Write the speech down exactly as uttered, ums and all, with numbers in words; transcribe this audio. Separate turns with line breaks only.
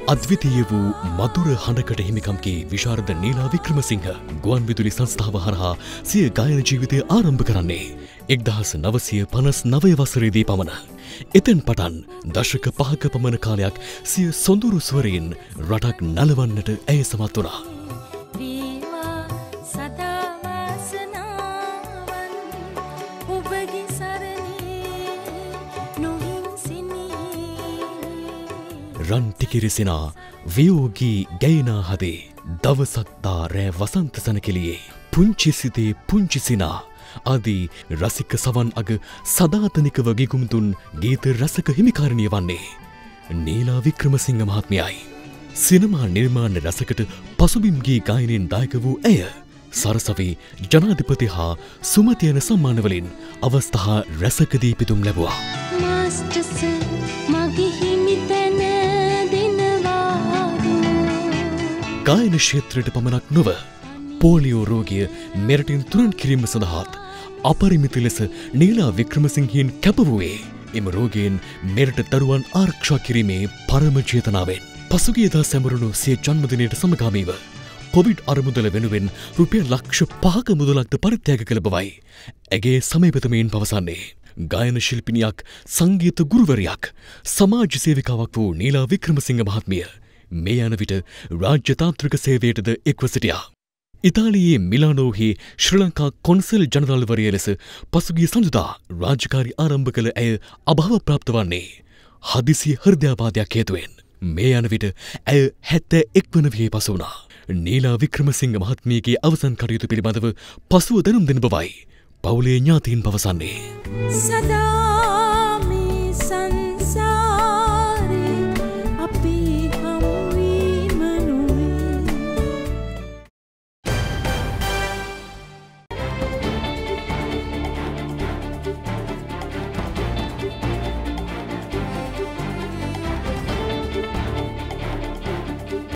අද්විතීය වූ මధుර හඬකට හිමිකම්කී විශාරද නීලා වික්‍රමසිංහ ගුවන් විදුලි සංස්ථාව හරහා සිය ගායන ජීවිතය ආරම්භ කරන්නේ එක්දහස් නවසිය පනස් නවය වසරේදී පමණ. එතෙන් පටන් දශක පහක පමණ කාලයක් සිය සොඳුරු ස්වරයෙන් රටක් නලවන්නට ඇය සමත් වුණා. රන් ටිකිරිසිනා වියෝගී ගැයිනා හදේ දවසක්දා රෑ වසන්ත සනකෙලියේ පුංචි සිතේ පුංචිසිනා ආදී රසික සවන් අග සදාතනිකව ගිගුම්තුන් ගීත රසක හිමිකාරණිය වන්නේ නීලා වික්‍රමසිංහ මහත්මියයි. සිනමා නිර්මාණ රසකට පසුබිම් ගී ගායනයෙන් දායක වූ ඇය සරසවි ජනාධිපති හා සුමති යන සම්මානවලින් අවස්ථා රැසකදී පිදුම් ලැබුවා. ගායන ක්ෂේත්‍රයට පමණක් නොව පෝලියෝ රෝගය මෙරටින් තුරන් කිරීම සඳහාත් අපරිමිත ලෙස නීලා වික්‍රමසිංහයන් කැප වූයේ එම රෝගයෙන් මෙරට දරුවන් ආරක්ෂා කිරීමේ පරම චේතනාවෙන්. පසුගියදා සැමරුණු සිය ජන්මදිනයට සමගාමීව කොවිඩ් අරමුදල වෙනුවෙන් රුපියල් ලක්ෂ පහක මුදලක්ද පරිත්‍යාග කළ බවයි ඇගේ සමීපතමයින් පවසන්නේ. ගායන ශිල්පිනියක්, සංගීත ගුරුවරියක්, සමාජ සේවිකාවක් වූ නීලා වික්‍රමසිංහ මහත්මිය මේ යන විට රාජ්‍ය තාන්ත්‍රික සේවයටද එක්ව සිටියා. ඉතාලියේ මිලානෝහි ශ්‍රී ලංකා කොන්සල් ජනරාල්වරිය ලෙස පසුගිය සඳුදා රාජකාරී ආරම්භ කළ ඇය අභාව ප්‍රාප්ත වන්නේ හදිසි හෘදයාබාධයක් හේතුවෙන්. මේ යන විට ඇය හැත්තෑ එක් වන වියේ පසු වුණා. නීලා වික්‍රමසිංහ මහත්මියගේ අවසන් කටයුතු පිළිබඳව පසුව දැනුම් දෙන බවයි පවුලේ ඥාතීන් පවසන්නේ. සදා